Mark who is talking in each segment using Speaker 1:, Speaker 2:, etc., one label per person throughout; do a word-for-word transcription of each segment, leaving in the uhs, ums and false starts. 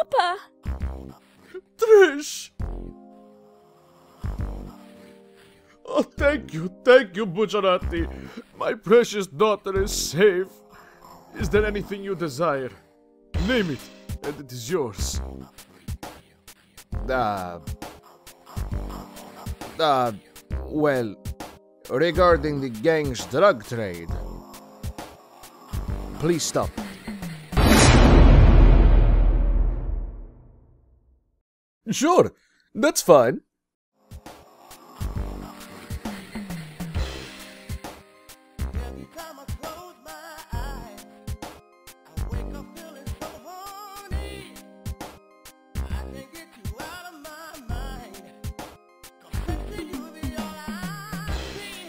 Speaker 1: Papa!
Speaker 2: Trish! Oh, thank you, thank you, Bucciarati. My precious daughter is safe. Is there anything you desire? Name it, and it is yours.
Speaker 3: Uh, uh, well, regarding the gang's drug trade, please stop.
Speaker 2: Sure, that's fine.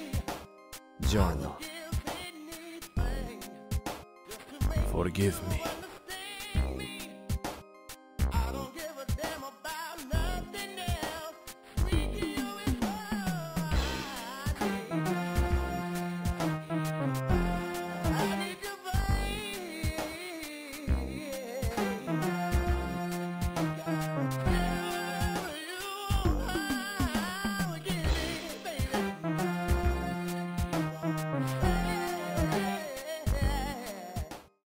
Speaker 3: John,
Speaker 2: Forgive me.